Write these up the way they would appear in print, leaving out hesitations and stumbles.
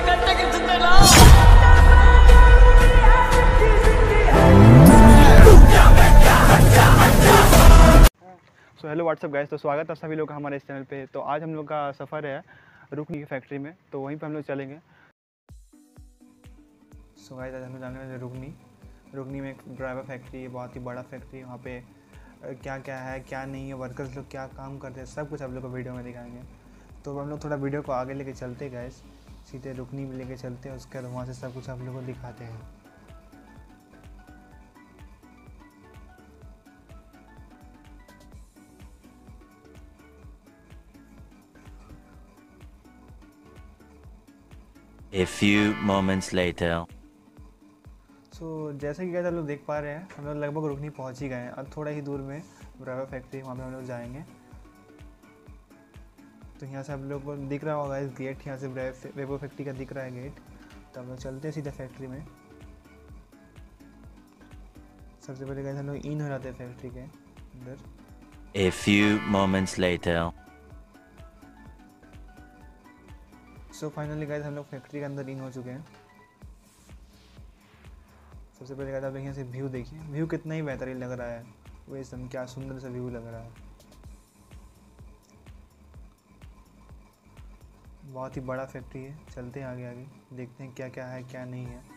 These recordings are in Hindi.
सो हेलो व्हाट्सअप गाइस, तो स्वागत है सभी लोग का हमारे इस चैनल पे। तो आज हम लोग का सफ़र है रुकनी की फैक्ट्री में, तो वहीं पे हम लोग चलेंगे। सो गाइस, आज हम लोग जाने वाले रुकनी में एक ड्राइवर फैक्ट्री है, बहुत ही बड़ा फैक्ट्री है। वहाँ पे क्या क्या है क्या नहीं है, वर्कर्स लोग क्या काम करते हैं, सब कुछ आप लोग को वीडियो में दिखाएंगे। तो हम लोग थोड़ा वीडियो को आगे लेके चलते गाइस, सीधे रुकनी में लेके चलते हैं, उसके बाद वहाँ से सब कुछ आप लोग को दिखाते हैं। A few moments later. जैसे कि आप लोग देख पा रहे हैं, हम लोग लगभग रुकनी पहुंच ही गए हैं। अब थोड़ा ही दूर में ड्राइवर फैक्ट्री, वहाँ पे हम लोग जाएंगे। तो यहाँ से आप लोग को दिख रहा होगा इस गेट, यहाँ से ड्राइवर फैक्ट्री का दिख रहा है गेट। तो हम लोग चलते हैं सीधा फैक्ट्री में। सबसे पहले गाइस हम लोग इन हो जाते हैं फैक्ट्री के अंदर। A few moments later. Finally guys हम लोग फैक्ट्री के अंदर इन हो चुके हैं। सबसे पहले गाइस आप लोग यहाँ से व्यू देखिए, व्यू कितना ही बेहतरीन लग रहा है। वो एकदम क्या सुंदर सा व्यू लग रहा है, बहुत ही बड़ा फैक्ट्री है। चलते हैं आगे आगे, देखते हैं क्या क्या है क्या नहीं है।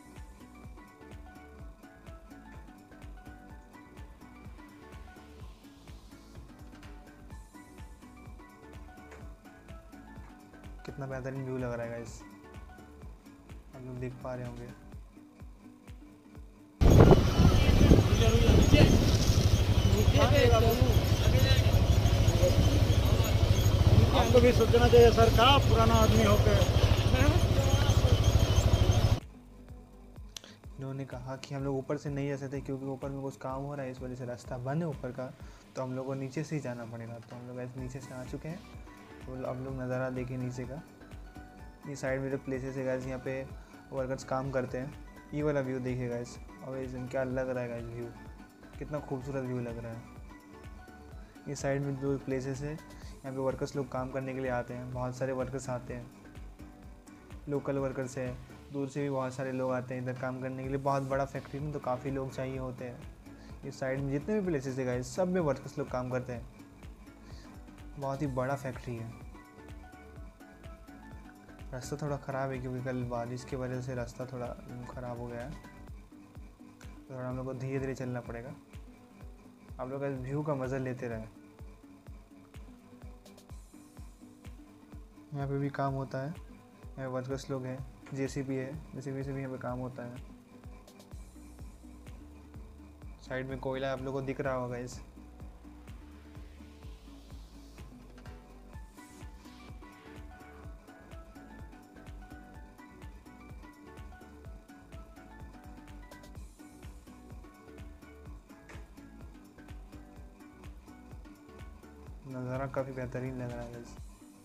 कितना बेहतरीन व्यू लग रहा है गाइस, आप लोग देख पा रहे होंगे। आपको भी सोचना चाहिए सर, का पुराना आदमी होकर। इन्होंने कहा कि हम लोग ऊपर से नहीं जा सकते क्योंकि ऊपर में कुछ काम हो रहा है, इस वजह से रास्ता बंद है ऊपर का। तो हम लोग को नीचे से ही जाना पड़ेगा। तो हम लोग ऐसे नीचे से आ चुके हैं। तो अब लोग नज़ारा देखिए नीचे का। ये साइड में जो प्लेसेस है गाइस, यहाँ पे वर्कर्स काम करते हैं। ये वाला व्यू देखिए गाइस, और एकदम क्या लग रहा है गाइस व्यू, कितना खूबसूरत व्यू लग रहा है। ये साइड में जो प्लेसेस है, यहाँ पे वर्कर्स लोग काम करने के लिए आते हैं। बहुत सारे वर्कर्स आते हैं, लोकल वर्कर्स है, दूर से भी बहुत सारे लोग आते हैं इधर काम करने के लिए। बहुत बड़ा फैक्ट्री में तो काफ़ी लोग चाहिए होते हैं। इस साइड में जितने भी प्लेसेस है गाइस, सब में वर्कर्स लोग काम करते हैं। बहुत ही बड़ा फैक्ट्री है। रास्ता थोड़ा ख़राब है क्योंकि कल बारिश की वजह से रास्ता थोड़ा ख़राब हो गया है। तो थोड़ा हम लोग को धीरे धीरे चलना पड़ेगा। आप लोग इस व्यू का मज़ा लेते रहें। यहाँ पे भी काम होता है, यहाँ वर्कर्स लोग हैं, जेसीबी है, जेसीबी से भी यहाँ पे काम होता है। साइड में कोयला आप लोगों को दिख रहा होगा इस। नज़ारा काफ़ी बेहतरीन लग रहा है गाइस।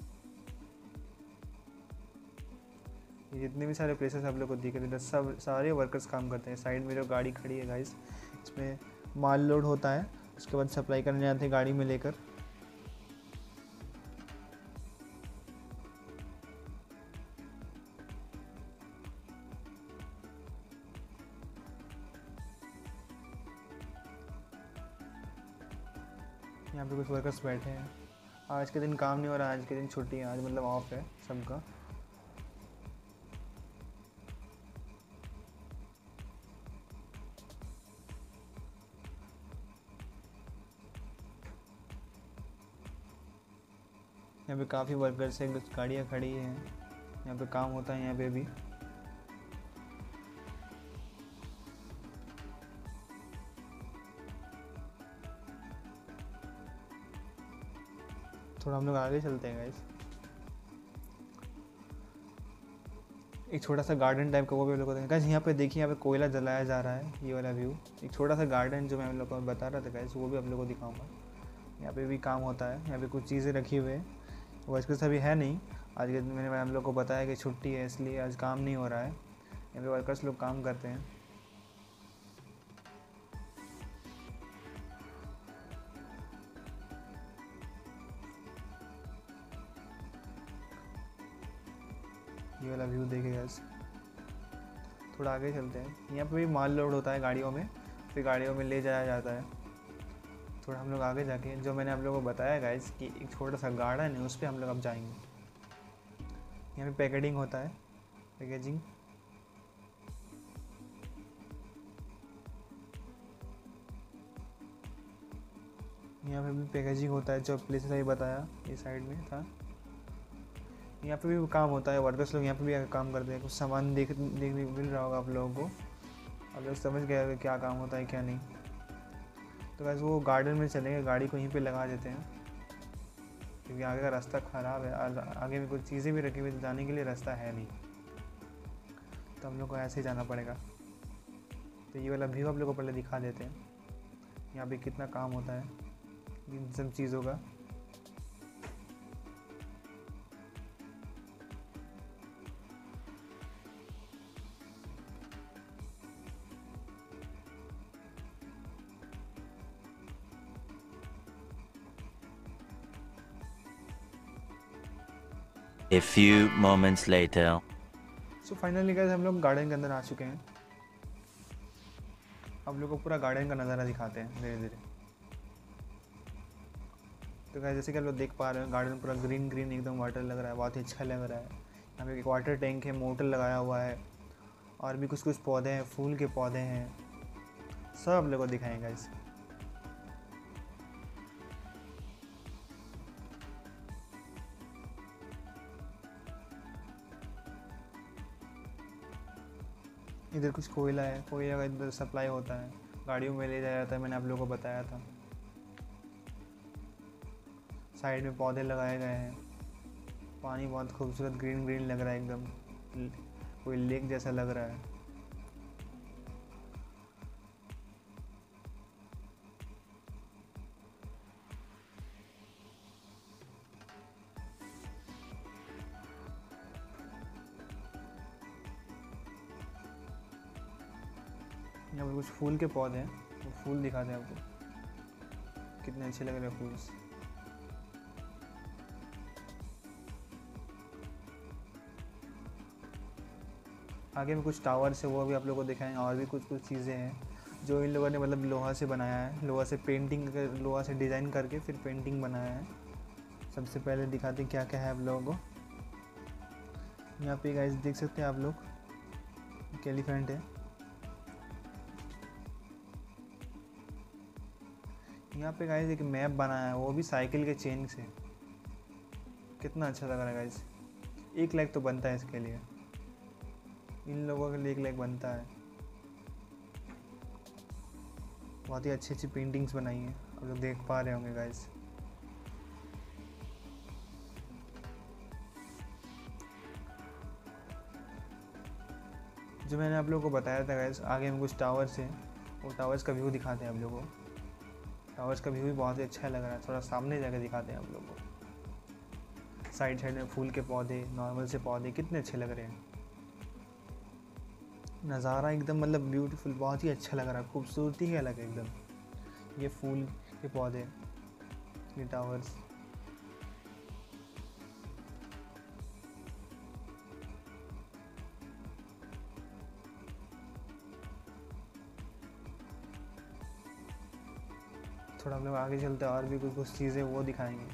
ये जितने भी सारे प्लेसेस आप लोग को दिख रहे हैं, सब सारे वर्कर्स काम करते हैं। साइड में जो गाड़ी खड़ी है गाइस, इसमें माल लोड होता है, उसके बाद सप्लाई करने जाते हैं गाड़ी में लेकर। यहाँ पे कुछ वर्कर्स बैठे हैं। आज के दिन काम नहीं हो रहा, आज के दिन छुट्टी है, आज मतलब ऑफ है सबका। यहाँ पे काफ़ी वर्कर्स हैं, कुछ गाड़ियाँ खड़ी हैं, यहाँ पे काम होता है यहाँ पे भी। थोड़ा हम लोग आगे चलते हैं गाइस। एक छोटा सा गार्डन टाइप का वो भी हम लोग को गाइस। यहाँ पे देखिए, यहाँ पे कोयला जलाया जा रहा है, ये वाला व्यू। एक छोटा सा गार्डन जो मैं हम लोग को बता रहा था गाइस, वो भी आप लोग को दिखाऊंगा। यहाँ पे भी काम होता है, यहाँ पे कुछ चीज़ें रखी हुई है। वर्कर्स अभी है नहीं, आज के दिन मैंने हम लोग को बताया कि छुट्टी है, इसलिए आज काम नहीं हो रहा है। यहाँ पे वर्कर्स लोग काम करते हैं। ये वाला व्यू देखे गाइस। थोड़ा आगे चलते हैं। यहाँ पे भी माल लोड होता है गाड़ियों में, फिर गाड़ियों में ले जाया जाता है। थोड़ा हम लोग आगे जाके, जो मैंने आप लोगों को बताया गाइस कि एक छोटा सा गार्डन है, उस पर हम लोग अब जाएंगे। यहाँ पे पैकेजिंग होता है, पैकेजिंग। यहाँ पे भी पैकेजिंग होता है, जो प्लेस अभी बताया ये साइड में था। यहाँ पे भी काम होता है, वर्कर्स लोग यहाँ पे भी आकर काम करते हैं। कुछ सामान देखने मिल रहा होगा आप लोगों को, आप लोग समझ गए होंगे क्या काम होता है क्या नहीं। तो वैसे वो गार्डन में चलेंगे, गाड़ी को यहीं पे लगा देते हैं क्योंकि आगे का रास्ता ख़राब है। आगे में कुछ चीज़ें भी रखी हुई, जाने के लिए रास्ता है नहीं, तो हम लोग को ऐसे ही जाना पड़ेगा। तो ये वाला व्यू आप लोग को पहले दिखा देते हैं, यहाँ पे कितना काम होता है इन सब चीज़ों का। A few moments later. So finally guys हम लोग गार्डन के अंदर आ चुके हैं। आप लोग को पूरा गार्डन का नज़ारा दिखाते हैं धीरे धीरे। तो गाइस जैसे कि आप लोग देख पा रहे हैं, गार्डन पूरा ग्रीन ग्रीन एकदम वाटर लग रहा है, बहुत ही अच्छा लग रहा है। यहाँ पे एक वाटर टैंक है, मोटर लगाया हुआ है, और भी कुछ कुछ पौधे हैं, फूल के पौधे हैं, सब आप लोग को दिखाएंगे गाइस। इधर कुछ कोयला है, कोयला का इधर सप्लाई होता है, गाड़ियों में ले जाया जाता है, मैंने आप लोगों को बताया था। साइड में पौधे लगाए गए हैं, पानी बहुत खूबसूरत ग्रीन ग्रीन लग रहा है एकदम, कोई लेक जैसा लग रहा है। यहाँ पर कुछ फूल के पौधे हैं, वो फूल दिखाते हैं आपको, कितने अच्छे लग रहे हैं फूल। आगे में कुछ टावर्स है, वो भी आप लोगों को दिखाएंगे, और भी कुछ कुछ चीज़ें हैं जो इन लोगों ने मतलब लोहा से बनाया है, लोहा से पेंटिंग, लोहा से डिज़ाइन करके फिर पेंटिंग बनाया है। सबसे पहले दिखाते हैं क्या क्या है आप लोगों को। यहाँ पे गाइस देख सकते हैं आप लोग, एक एलिफेंट है। यहाँ पे गाइस एक मैप बनाया है, वो भी साइकिल के चेन से, कितना अच्छा लग रहा है गाइस। 1 लाख तो बनता है इसके लिए, इन लोगों के लिए 1 लाख बनता है। बहुत ही अच्छी अच्छी पेंटिंग्स बनाई हैं, आप लोग देख पा रहे होंगे गाइस। जो मैंने आप लोगों को बताया था गाइस, आगे में कुछ टावर्स हैं, वो टावर्स का व्यू दिखाते हैं आप लोगों को। टावर्स का व्यू भी बहुत ही अच्छा लग रहा है, थोड़ा सामने जाकर दिखाते हैं आप लोगों को। साइड साइड में फूल के पौधे, नॉर्मल से पौधे, कितने अच्छे लग रहे हैं। नज़ारा एकदम मतलब ब्यूटीफुल, बहुत ही अच्छा लग रहा है, खूबसूरती ही अलग है एकदम। ये फूल के पौधे, ये टावर्स, थोड़ा हम लोग आगे चलते हैं, और भी कुछ कुछ चीज़ें वो दिखाएंगे।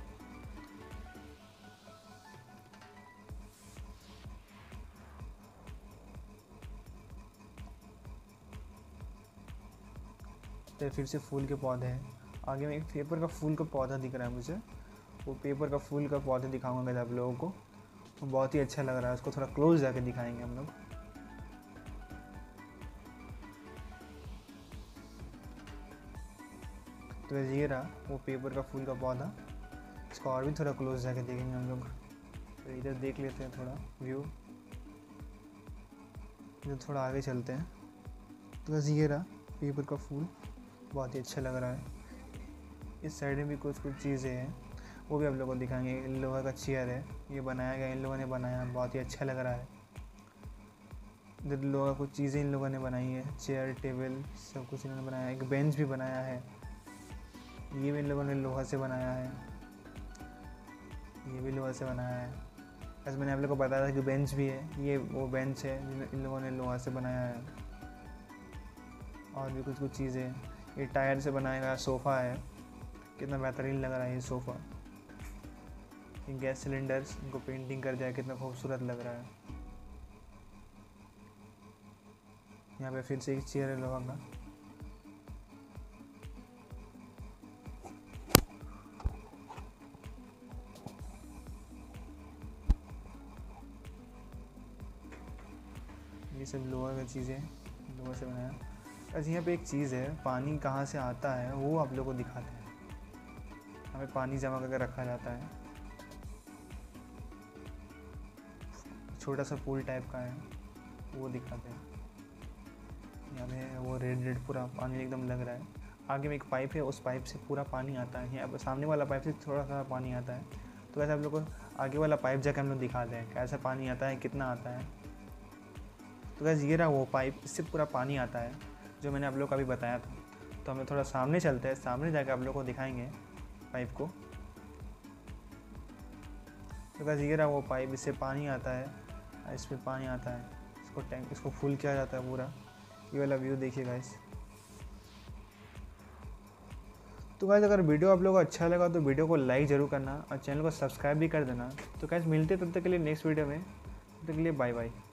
तो फिर से फूल के पौधे हैं, आगे में एक पेपर का फूल का पौधा दिख रहा है मुझे, वो पेपर का फूल का पौधा दिखाऊंगा मैं आप लोगों को, वो बहुत ही अच्छा लग रहा है। उसको थोड़ा क्लोज जाके दिखाएंगे हम लोग। तो ये रहा वो पेपर का फूल का पौधा, इसको और भी थोड़ा क्लोज जाके देखेंगे हम लोग। तो इधर देख लेते हैं थोड़ा व्यू, इधर थोड़ा आगे चलते हैं। तो बस ये रहा पेपर का फूल, बहुत ही अच्छा लग रहा है। इस साइड में भी कुछ कुछ चीज़ें हैं, वो भी आप लोगों को दिखाएंगे। इन लोगों का चेयर है, ये बनाया गया, इन लोगों ने बनाया, बहुत ही अच्छा लग रहा है। इधर लोगों का कुछ चीज़ें इन लोगों ने बनाई है, चेयर टेबल सब कुछ इन्होंने बनाया है। एक बेंच भी बनाया है, ये भी इन लोगों ने लोहा से बनाया है, ये भी लोहा से बनाया है। ऐसे मैंने आप लोगों को बताया था कि बेंच भी है, ये वो बेंच है इन लोगों ने लोहा से बनाया है। और भी कुछ कुछ चीज़ें, ये टायर से बनाया गया सोफ़ा है, कितना बेहतरीन लग रहा है ये सोफ़ा। ये गैस सिलेंडर्स, इनको पेंटिंग कर जाए, कितना खूबसूरत लग रहा है। यहाँ पे फिर से एक चेयर है लोहा का। ये सब लोहा का चीज़ें, लोहा से बनाया। अच्छा यहाँ पे एक चीज़ है, पानी कहाँ से आता है वो आप लोगों को दिखाते हैं। यहाँ पे पानी जमा करके रखा जाता है, छोटा सा पूल टाइप का है, वो दिखाते हैं। यहाँ पे वो रेड पूरा पानी एकदम लग रहा है। आगे में एक पाइप है, उस पाइप से पूरा पानी आता है। यहाँ पर सामने वाला पाइप से थोड़ा सा पानी आता है। तो ऐसा आप लोग को आगे वाला पाइप जाकर हम लोग दिखाते हैं कैसा पानी आता है, कितना आता है। तो कैसे ये रहा वो पाइप, इससे पूरा पानी आता है जो मैंने आप लोग को अभी बताया था। तो हमें थोड़ा सामने चलते हैं, सामने जाकर आप लोग को दिखाएंगे पाइप को। तो कैसे ये रहा वो पाइप, इससे पानी आता है, इसमें पानी आता है, इसको टैंक, इसको फुल किया जाता है पूरा। ये वाला व्यू देखिए गाइस। तो गाइस अगर वीडियो आप लोगों को अच्छा लगा तो वीडियो को लाइक ज़रूर करना और चैनल को सब्सक्राइब भी कर देना। तो गाइस मिलते तब तक के लिए नेक्स्ट वीडियो में, तब तक के लिए बाय बाय।